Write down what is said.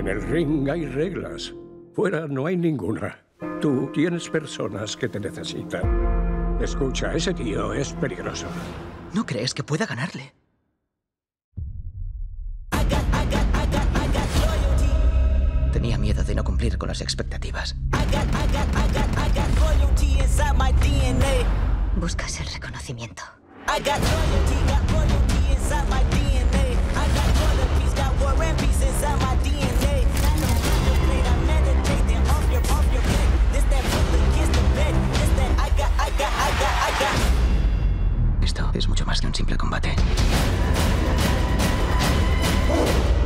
En el ring hay reglas. Fuera no hay ninguna. Tú tienes personas que te necesitan. Escucha, ese tío es peligroso. ¿No crees que pueda ganarle? Tenía miedo de no cumplir con las expectativas. Buscas el reconocimiento. Esto es mucho más que un simple combate.